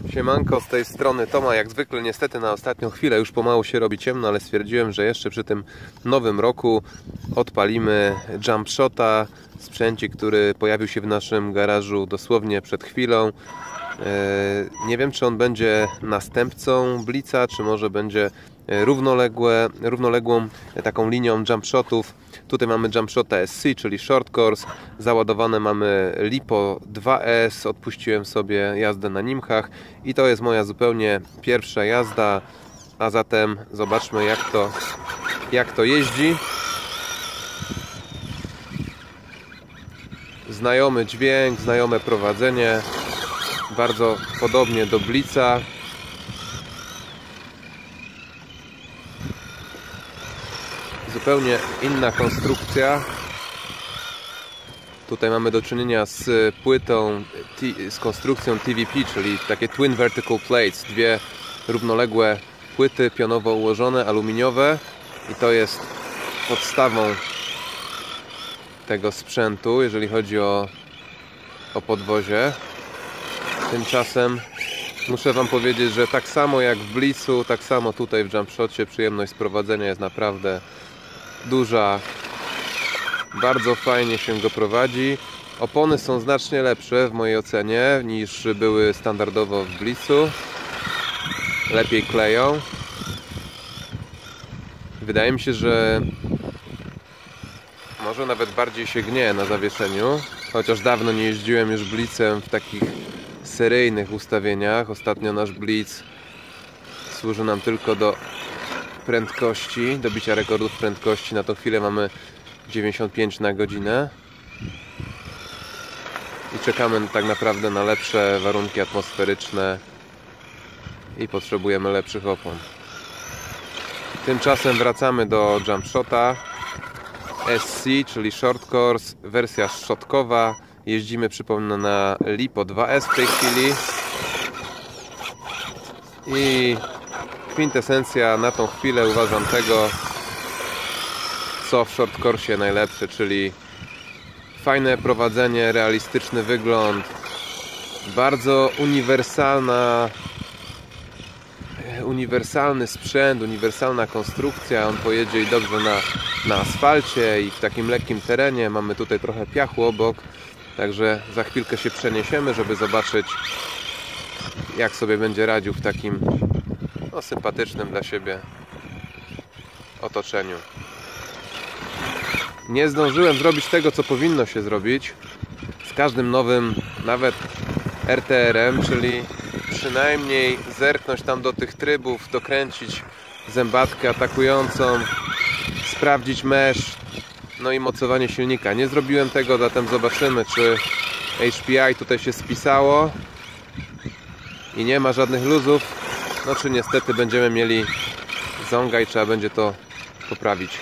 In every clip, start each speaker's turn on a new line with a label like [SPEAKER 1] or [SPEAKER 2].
[SPEAKER 1] Siemanko, z tej strony Toma. Jak zwykle niestety na ostatnią chwilę już pomału się robi ciemno, ale stwierdziłem, że jeszcze przy tym nowym roku odpalimy Jump Shota, sprzęcik, który pojawił się w naszym garażu dosłownie przed chwilą. Nie wiem, czy on będzie następcą Blitza, czy może będzie równoległą taką linią jump shotów. Tutaj mamy jump shota SC, czyli short course. Załadowane mamy Lipo 2S. Odpuściłem sobie jazdę na Nimchach i to jest moja zupełnie pierwsza jazda. A zatem zobaczmy, jak to jeździ. Znajomy dźwięk, znajome prowadzenie. Bardzo podobnie do Blitza. Zupełnie inna konstrukcja. Tutaj mamy do czynienia z płytą, z konstrukcją TVP, czyli takie Twin Vertical Plates. Dwie równoległe płyty pionowo ułożone, aluminiowe. I to jest podstawą tego sprzętu, jeżeli chodzi o podwozie. Tymczasem muszę Wam powiedzieć, że tak samo jak w Blitzu, tak samo tutaj w Jump Shocie przyjemność z prowadzenia jest naprawdę duża. Bardzo fajnie się go prowadzi. Opony są znacznie lepsze w mojej ocenie niż były standardowo w Blitzu. Lepiej kleją. Wydaje mi się, że może nawet bardziej się gnie na zawieszeniu. Chociaż dawno nie jeździłem już Blitzem w takich seryjnych ustawieniach. Ostatnio nasz Blitz służy nam tylko do prędkości, do bicia rekordów prędkości. Na tą chwilę mamy 95 na godzinę i czekamy tak naprawdę na lepsze warunki atmosferyczne i potrzebujemy lepszych opon. Tymczasem wracamy do Jump Shota SC, czyli Short Course, wersja szotkowa. Jeździmy, przypomnę, na Lipo 2S w tej chwili i kwintesencja na tą chwilę uważam tego, co w short course najlepsze, czyli fajne prowadzenie, realistyczny wygląd, bardzo uniwersalny sprzęt, uniwersalna konstrukcja. On pojedzie i dobrze na asfalcie i w takim lekkim terenie. Mamy tutaj trochę piachu obok, także za chwilkę się przeniesiemy, żeby zobaczyć, jak sobie będzie radził w takim sympatycznym dla siebie otoczeniu. Nie zdążyłem zrobić tego, co powinno się zrobić z każdym nowym, nawet RTR-em, czyli przynajmniej zerknąć tam do tych trybów, dokręcić zębatkę atakującą, sprawdzić mesh, no i mocowanie silnika. Nie zrobiłem tego, zatem zobaczymy, czy HPI tutaj się spisało i nie ma żadnych luzów, no czy niestety będziemy mieli zonga i trzeba będzie to poprawić.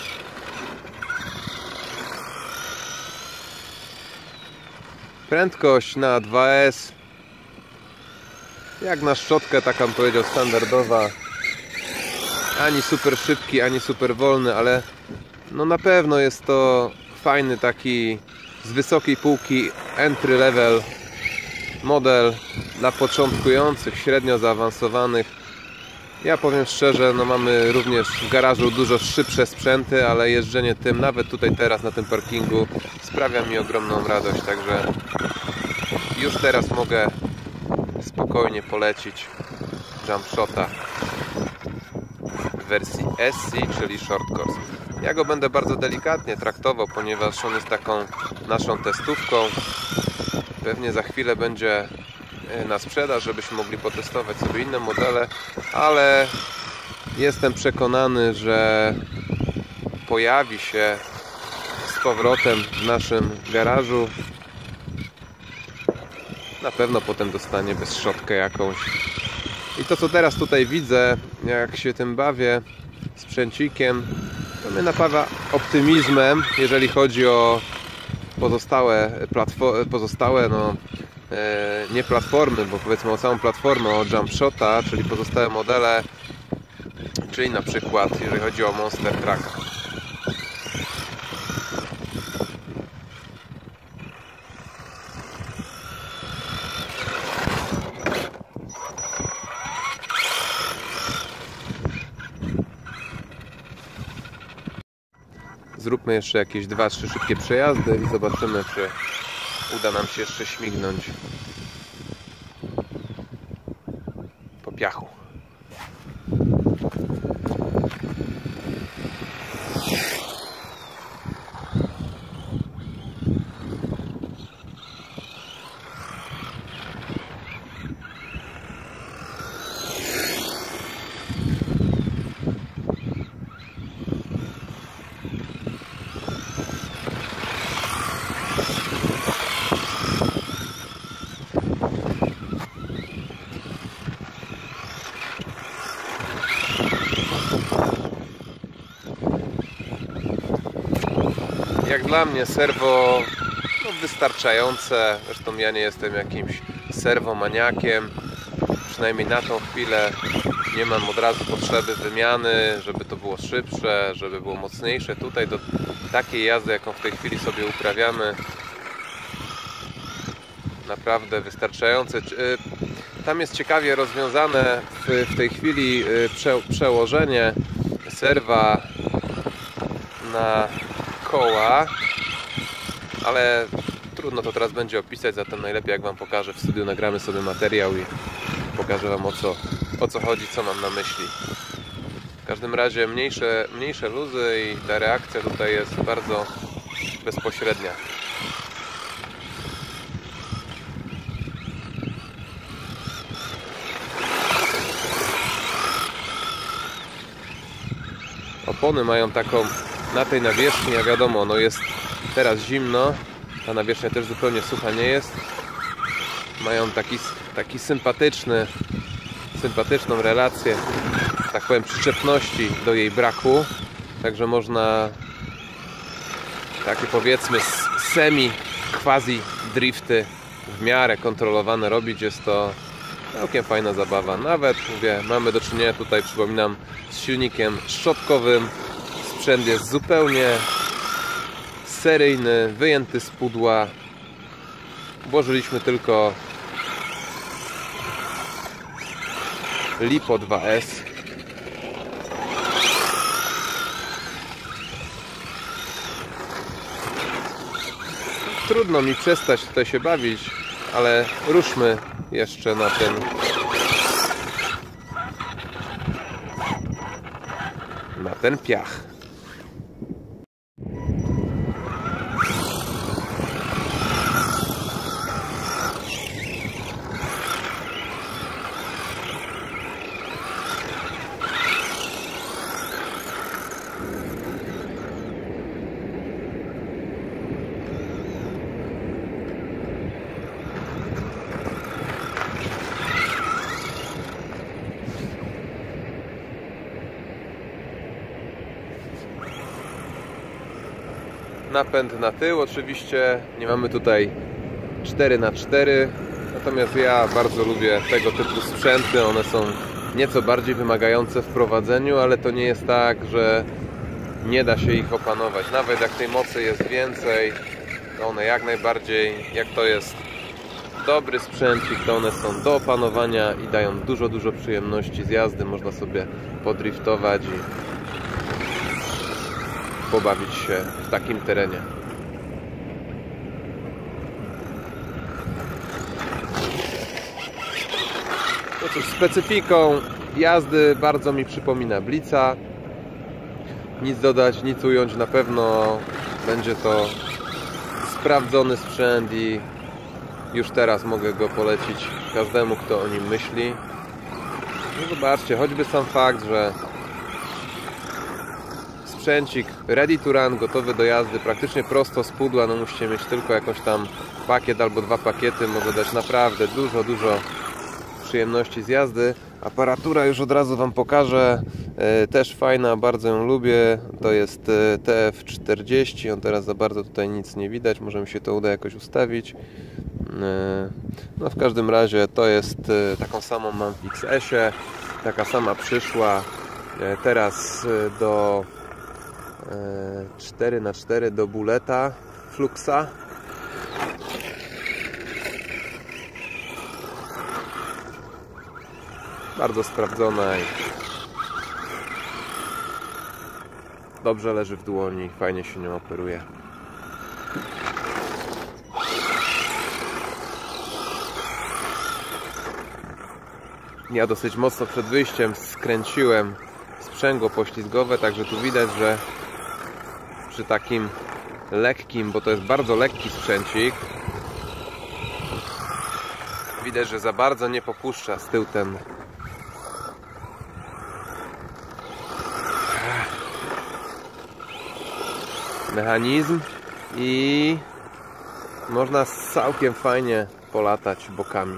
[SPEAKER 1] Prędkość na 2S, jak na szczotkę, taka bym powiedział standardowa. Ani super szybki, ani super wolny, ale no na pewno jest to fajny taki z wysokiej półki entry level model dla początkujących, średnio zaawansowanych. Ja powiem szczerze, no mamy również w garażu dużo szybsze sprzęty, ale jeżdżenie tym, nawet tutaj teraz na tym parkingu, sprawia mi ogromną radość, także już teraz mogę spokojnie polecić Jump Shota w wersji SC, czyli Short Course. Ja go będę bardzo delikatnie traktował, ponieważ on jest taką naszą testówką. Pewnie za chwilę będzie na sprzedaż, żebyśmy mogli potestować sobie inne modele, ale jestem przekonany, że pojawi się z powrotem w naszym garażu. Na pewno potem dostanie bezszotkę jakąś. I to, co teraz tutaj widzę, jak się tym bawię sprzęcikiem, to mnie napawa optymizmem, jeżeli chodzi o pozostałe nie platformy, bo powiedzmy o całą platformę, o Jump Shota, czyli pozostałe modele, czyli na przykład jeżeli chodzi o Monster Trucka. Zróbmy jeszcze jakieś 2-3 szybkie przejazdy i zobaczymy, czy uda nam się jeszcze śmignąć po piachu. Jak dla mnie serwo wystarczające, zresztą ja nie jestem jakimś serwomaniakiem, przynajmniej na tą chwilę nie mam od razu potrzeby wymiany, żeby to było szybsze, żeby było mocniejsze. Tutaj do takiej jazdy, jaką w tej chwili sobie uprawiamy, naprawdę wystarczające. Tam jest ciekawie rozwiązane w tej chwili przełożenie serwa na koła, ale trudno to teraz będzie opisać, zatem najlepiej jak Wam pokażę w studiu, nagramy sobie materiał i pokażę Wam o co chodzi, co mam na myśli. W każdym razie mniejsze luzy i ta reakcja tutaj jest bardzo bezpośrednia. Opony mają taką, na tej nawierzchni, jak wiadomo, no jest teraz zimno, ta nawierzchnia też zupełnie sucha nie jest. Mają taki sympatyczną relację, tak powiem, przyczepności do jej braku. Także można takie, powiedzmy, quasi drifty w miarę kontrolowane robić. Jest to całkiem fajna zabawa. Nawet, mówię, mamy do czynienia tutaj, przypominam, z silnikiem szczotkowym. Sprzęt jest zupełnie seryjny, wyjęty z pudła. Włożyliśmy tylko LiPo 2S. Trudno mi przestać tutaj się bawić, ale ruszmy jeszcze na ten piach. Napęd na tył, oczywiście nie mamy tutaj 4x4, natomiast ja bardzo lubię tego typu sprzęty. One są nieco bardziej wymagające w prowadzeniu, ale to nie jest tak, że nie da się ich opanować. Nawet jak tej mocy jest więcej, to one jak najbardziej, jak to jest dobry sprzęcik, to one są do opanowania i dają dużo przyjemności z jazdy. Można sobie podriftować i pobawić się w takim terenie. No cóż, specyfiką jazdy bardzo mi przypomina Blitza. Nic dodać, nic ująć, na pewno będzie to sprawdzony sprzęt i już teraz mogę go polecić każdemu, kto o nim myśli. No zobaczcie, choćby sam fakt, że sprzęcik ready to run, gotowy do jazdy, praktycznie prosto z pudła, no musicie mieć tylko jakoś tam pakiet albo 2 pakiety, może dać naprawdę dużo przyjemności z jazdy. Aparatura już od razu Wam pokażę, też fajna, bardzo ją lubię, to jest TF40, on teraz za bardzo tutaj nic nie widać, może mi się to uda jakoś ustawić. No w każdym razie to jest, taką samą mam w XS-ie, taka sama przyszła teraz do 4x4 do Bulleta Fluxa. Bardzo sprawdzona i dobrze leży w dłoni, fajnie się nią operuje. Ja dosyć mocno przed wyjściem skręciłem sprzęgło poślizgowe, także tu widać, że przy takim lekkim, bo to jest bardzo lekki sprzęcik, widać, że za bardzo nie popuszcza z tyłu ten mechanizm i można całkiem fajnie polatać bokami.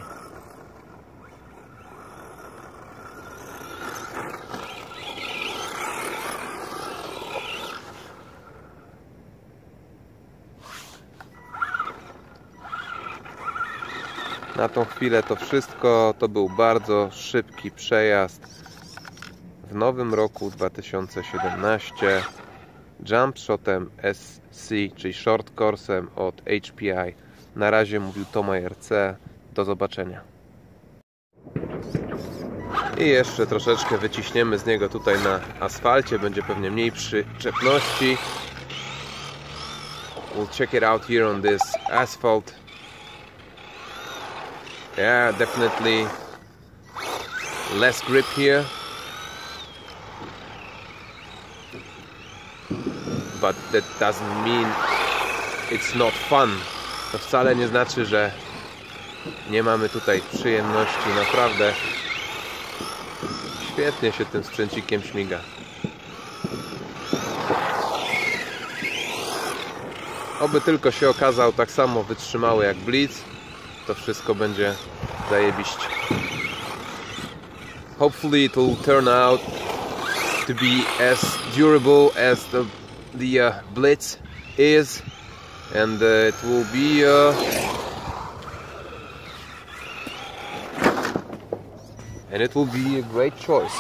[SPEAKER 1] Na tą chwilę to wszystko. To był bardzo szybki przejazd w nowym roku 2017 jump shotem SC, czyli short course'em od HPI. Na razie mówił Tomajer C. Do zobaczenia. I jeszcze troszeczkę wyciśniemy z niego tutaj na asfalcie. Będzie pewnie mniej przyczepności. We'll check it out here on this asphalt. Yeah, definitely less grip here, but that doesn't mean it's not fun. To wcale nie znaczy, że nie mamy tutaj przyjemności. Naprawdę świetnie się tym sprzęcikiem śmiga. Oby tylko się okazał tak samo wytrzymały jak Blitz. To wszystko będzie zajebiście. Hopefully it will turn out to be as durable as the Blitz is, and it will be a great choice.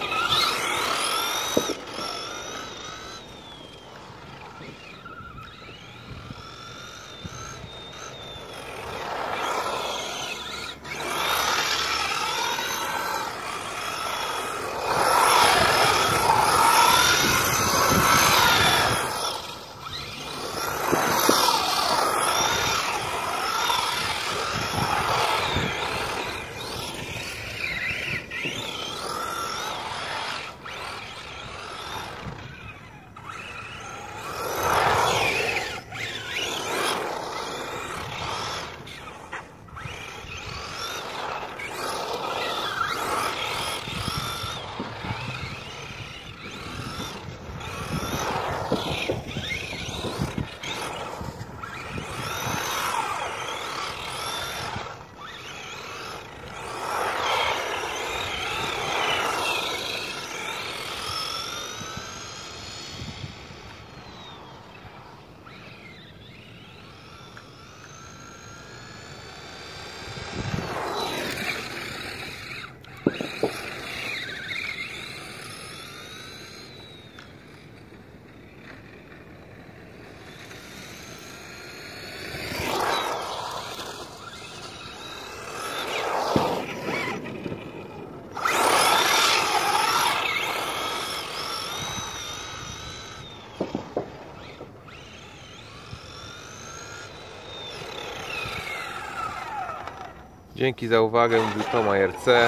[SPEAKER 1] Dzięki za uwagę, mówił Tomajer C.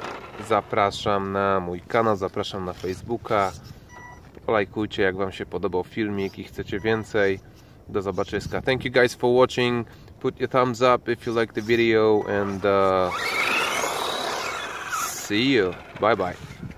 [SPEAKER 1] Zapraszam na mój kanał, zapraszam na Facebooka. Polajkujcie, jak wam się podobał filmik i chcecie więcej. Do zobaczyska. Thank you guys for watching. Put your thumbs up if you like the video and see you. Bye bye.